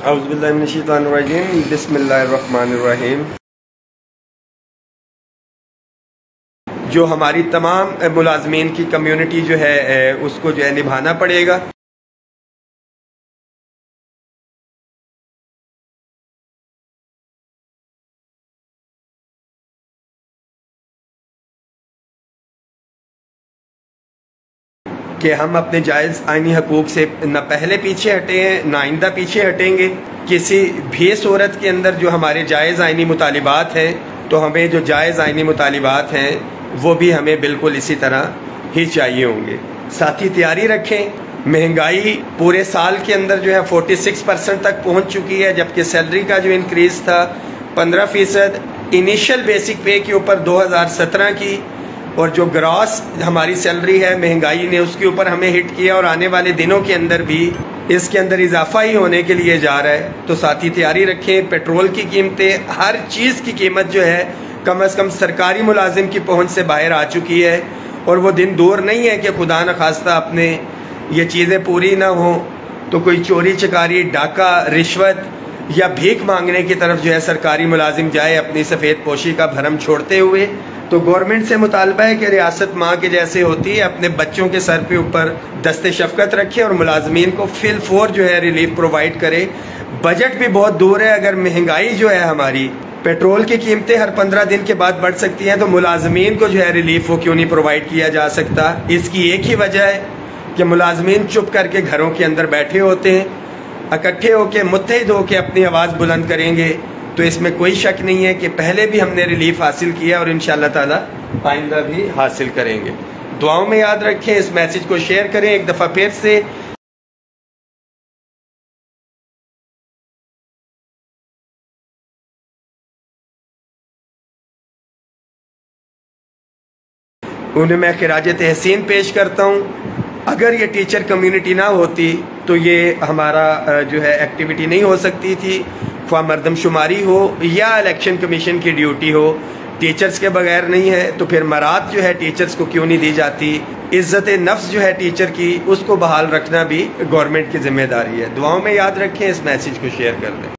औज़ुबिल्लाहिमिनश्शैतानिर्रजीम बिस्मिल्लाहिर्रहमानिर्रहीम। जो हमारी तमाम मुलाज़मीन की कम्युनिटी जो है उसको जो है निभाना पड़ेगा। कि हम अपने जायज़ आइनी हकूक़ से न पहले पीछे हटे हैं न आइंदा पीछे हटेंगे। किसी भी सूरत के अंदर जो हमारे जायज़ आइनी मुतालिबात हैं तो हमें जो जायज़ आइनी मुतालिबात हैं वो भी हमें बिल्कुल इसी तरह ही चाहिए होंगे। साथ ही तैयारी रखें। महंगाई पूरे साल के अंदर जो है 46% तक पहुँच चुकी है, जबकि सैलरी का जो इंक्रीज़ था 15%। इनिशियल बेसिक पे के ऊपर 2017 की और जो ग्रॉस हमारी सैलरी है महंगाई ने उसके ऊपर हमें हिट किया और आने वाले दिनों के अंदर भी इसके अंदर इजाफा ही होने के लिए जा रहा है। तो साथ ही तैयारी रखें। पेट्रोल की कीमतें, हर चीज़ की कीमत जो है कम से कम सरकारी मुलाजिम की पहुंच से बाहर आ चुकी है और वो दिन दूर नहीं है कि खुदा न खास्ता अपने ये चीज़ें पूरी ना हो तो कोई चोरी चकारी, डाका, रिश्वत या भीख मांगने की तरफ जो है सरकारी मुलाजिम जाए अपनी सफ़ेद पोशी का भरम छोड़ते हुए। तो गवर्नमेंट से मुतालबा है कि रियासत माँ के जैसे होती है, अपने बच्चों के सर पे ऊपर दस्ते शफकत रखे और मुलाजमीन को फिल फोर जो है रिलीफ प्रोवाइड करे। बजट भी बहुत दूर है। अगर महंगाई जो है हमारी, पेट्रोल की कीमतें हर 15 दिन के बाद बढ़ सकती हैं तो मुलाजमीन को जो है रिलीफ वो क्यों नहीं प्रोवाइड किया जा सकता। इसकी एक ही वजह है कि मुलाजमीन चुप करके घरों के अंदर बैठे होते हैं। इकट्ठे होकर मुत्तहिद होकर अपनी आवाज़ बुलंद करेंगे तो इसमें कोई शक नहीं है कि पहले भी हमने रिलीफ हासिल किया और इंशाअल्लाह ताला आइंदा भी हासिल करेंगे। दुआओं में याद रखें। इस मैसेज को शेयर करें एक दफ़ा फिर से। उन्हें मैं खिराज तहसीन पेश करता हूँ। अगर ये टीचर कम्युनिटी ना होती तो ये हमारा जो है एक्टिविटी नहीं हो सकती थी, ख्वाह मरदमशुमारी हो या इलेक्शन कमीशन की ड्यूटी हो। टीचर्स के बगैर नहीं है तो फिर मराद जो है टीचर्स को क्यों नहीं दी जाती। इज्जत नफ्स जो है टीचर की उसको बहाल रखना भी गवर्नमेंट की जिम्मेदारी है। दुआओं में याद रखें। इस मैसेज को शेयर कर दें।